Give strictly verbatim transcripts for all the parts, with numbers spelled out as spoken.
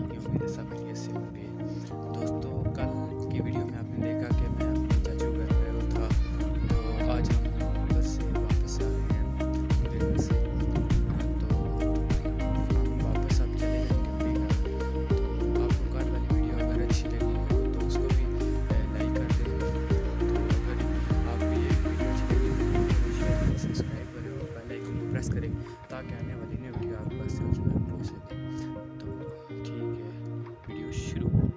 होंगे। उम्मीद है सब खैरियत से होंगे। दोस्तों, कल की वीडियो में आपने देखा कि मैं अपने चाचू घर गया था, तो आज हम उधर से वापस आ रहे हैं उनके घर से। तो हम वापस अब चले जाएंगे अपने घर। तो आपको कल वाली वीडियो अगर अच्छी लगी हो तो उसको भी लाइक कर दें। तो अगर आप ये वीडियो अच्छी लगी तो शेयर करें, सब्सक्राइब करें और बेल आइकन को प्रेस करें ताकि आने वाली नई वीडियो आपके पास सबसे पहले पहुँच सके। तो ठीक है, वीडियो शुरू करें।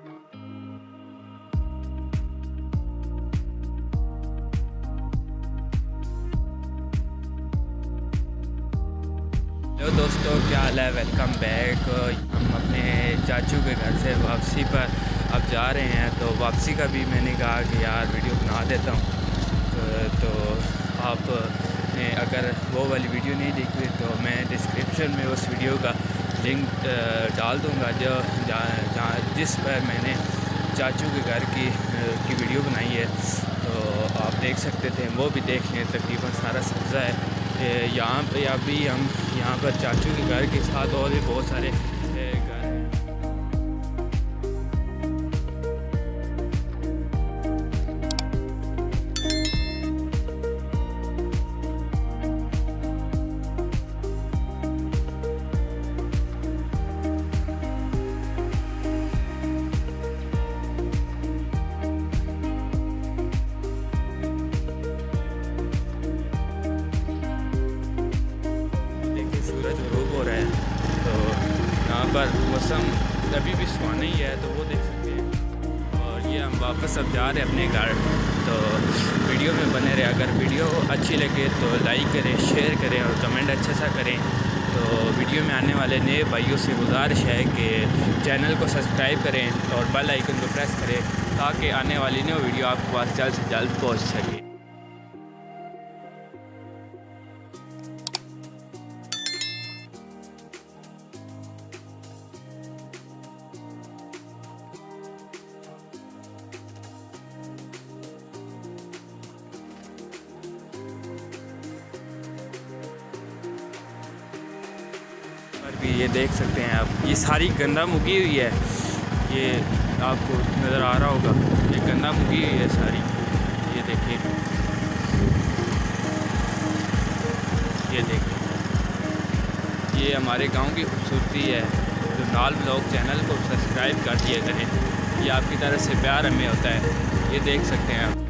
हेलो दोस्तों, क्या हाल है? Welcome back. हम अपने चाचू के घर से वापसी पर अब जा रहे हैं। तो वापसी का भी मैंने कहा कि यार वीडियो बना देता हूँ। तो आप ने अगर वो वाली वीडियो नहीं देखी तो मैं डिस्क्रिप्शन में उस वीडियो का लिंक डाल दूँगा जो जहाँ जिस पर मैंने चाचू के घर की की वीडियो बनाई है। तो आप देख सकते थे, वो भी देख लें। तकरीबन सारा सब्ज़ा है यहाँ पे। अभी हम यहाँ पर चाचू के घर के साथ और भी बहुत सारे घर हैं। सूरज गरूब हो रहा है, तो यहाँ पर मौसम अभी भी सुहाना ही है, तो वो देख सकते हैं। और ये हम वापस अब जा रहे हैं अपने घर। तो वीडियो में बने रहे। अगर वीडियो अच्छी लगे तो लाइक करें, शेयर करें और कमेंट अच्छा सा करें। तो वीडियो में आने वाले नए भाइयों से गुजारिश है कि चैनल को सब्सक्राइब करें और बेल आइकन को प्रेस करें ताकि आने वाली नई वीडियो आपके पास जल्द से जल्द पहुँच सके। भी ये देख सकते हैं आप, ये सारी गंदम उगी हुई है। ये आपको नज़र आ रहा होगा, ये गंदम उगी हुई है सारी। ये देखिए, ये देखिए, ये हमारे गांव की खूबसूरती है। तो नाल ब्लॉग चैनल को सब्सक्राइब कर दिया करें, ये आपकी तरफ से प्यार हमें होता है। ये देख सकते हैं आप।